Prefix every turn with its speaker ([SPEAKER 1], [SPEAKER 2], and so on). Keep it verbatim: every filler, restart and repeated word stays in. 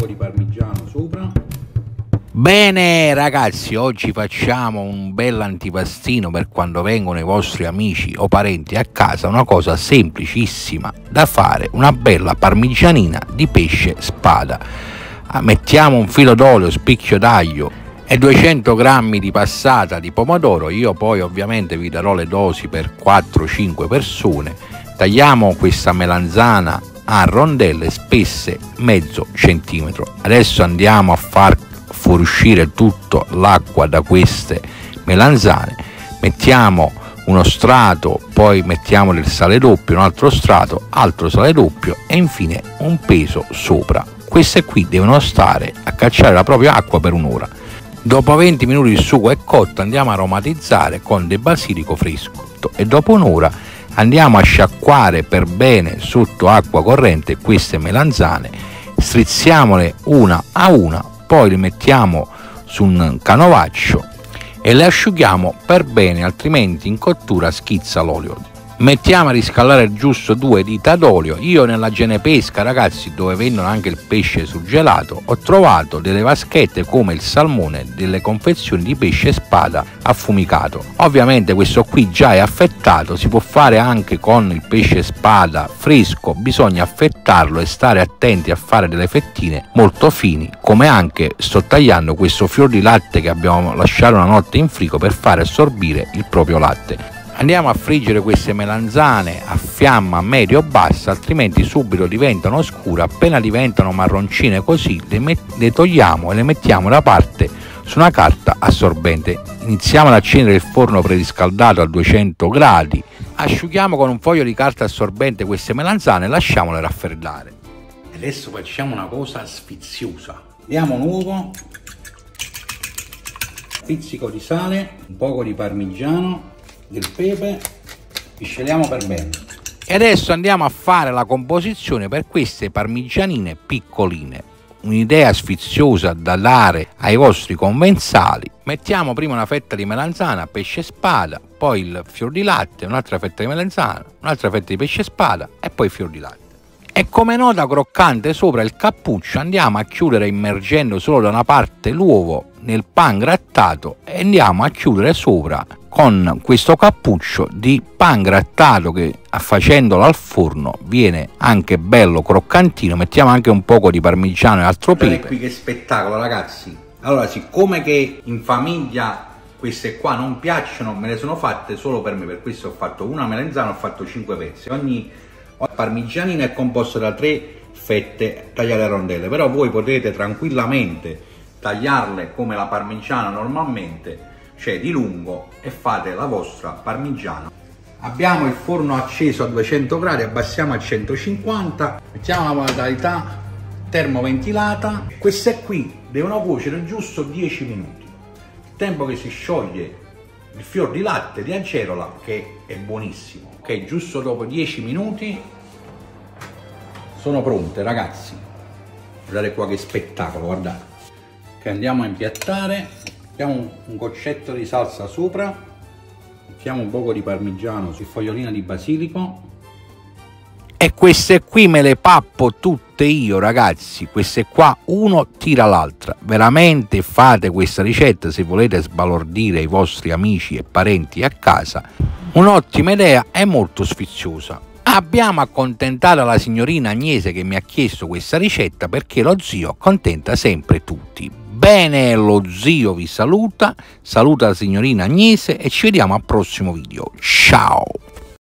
[SPEAKER 1] di parmigiano sopra.
[SPEAKER 2] Bene ragazzi, oggi facciamo un bel antipastino per quando vengono i vostri amici o parenti a casa, una cosa semplicissima da fare, una bella parmigianina di pesce spada. Mettiamo un filo d'olio, spicchio d'aglio e duecento grammi di passata di pomodoro. Io poi ovviamente vi darò le dosi per quattro cinque persone. Tagliamo questa melanzana a rondelle spesse mezzo centimetro. Adesso andiamo a far fuoriuscire tutta l'acqua da queste melanzane, mettiamo uno strato, poi mettiamo del sale doppio, un altro strato, altro sale doppio e infine un peso sopra. Queste qui devono stare a cacciare la propria acqua per un'ora. Dopo venti minuti il sugo è cotto, andiamo a aromatizzare con del basilico fresco e dopo un'ora andiamo a sciacquare per bene sotto acqua corrente queste melanzane, strizziamole una a una, poi le mettiamo su un canovaccio e le asciughiamo per bene, altrimenti in cottura schizza l'olio. Mettiamo a riscaldare giusto due dita d'olio. Io nella Genepesca, ragazzi, dove vendono anche il pesce surgelato, ho trovato delle vaschette come il salmone, delle confezioni di pesce spada affumicato. Ovviamente questo qui già è affettato, si può fare anche con il pesce spada fresco, bisogna affettarlo e stare attenti a fare delle fettine molto fini, come anche sto tagliando questo fior di latte che abbiamo lasciato una notte in frigo per fare assorbire il proprio latte. Andiamo a friggere queste melanzane a fiamma medio-bassa, altrimenti subito diventano scure. Appena diventano marroncine così le, le togliamo e le mettiamo da parte su una carta assorbente. Iniziamo ad accendere il forno preriscaldato a duecento gradi, asciughiamo con un foglio di carta assorbente queste melanzane e lasciamole raffreddare.
[SPEAKER 1] Adesso facciamo una cosa sfiziosa. Diamo un uovo, un pizzico di sale, un poco di parmigiano, del pepe, misceliamo per bene.
[SPEAKER 2] E adesso andiamo a fare la composizione per queste parmigianine piccoline. Un'idea sfiziosa da dare ai vostri commensali. Mettiamo prima una fetta di melanzana, pesce spada, poi il fior di latte, un'altra fetta di melanzana, un'altra fetta di pesce spada e poi il fior di latte. E come nota croccante sopra il cappuccio andiamo a chiudere immergendo solo da una parte l'uovo nel pan grattato e andiamo a chiudere sopra con questo cappuccio di pan grattato che facendolo al forno viene anche bello croccantino. Mettiamo anche un poco di parmigiano e altro pepe.
[SPEAKER 1] Guardate qui che spettacolo, ragazzi. Allora, siccome che in famiglia queste qua non piacciono, me le sono fatte solo per me, per questo ho fatto una melanzana, ho fatto cinque pezzi. Ogni parmigianina è composto da tre fette tagliate a rondelle, però voi potete tranquillamente tagliarle come la parmigiana normalmente, cioè di lungo, e fate la vostra parmigiana. Abbiamo il forno acceso a duecento gradi, abbassiamo a centocinquanta, mettiamo la modalità termoventilata. Queste qui devono cuocere giusto dieci minuti, il tempo che si scioglie il fior di latte di acerola, che è buonissimo. Ok, giusto dopo dieci minuti sono pronte, ragazzi. Guardate qua che spettacolo, guardate. Che andiamo a impiattare, mettiamo un, un goccetto di salsa sopra, mettiamo un poco di parmigiano su fogliolina di basilico.
[SPEAKER 2] E queste qui me le pappo tutte io, ragazzi. Queste qua uno tira l'altra. Veramente fate questa ricetta se volete sbalordire i vostri amici e parenti a casa. Un'ottima idea e molto sfiziosa. Abbiamo accontentato la signorina Agnese che mi ha chiesto questa ricetta, perché lo zio accontenta sempre tutti. Bene, lo zio vi saluta, saluta la signorina Agnese e ci vediamo al prossimo video. Ciao!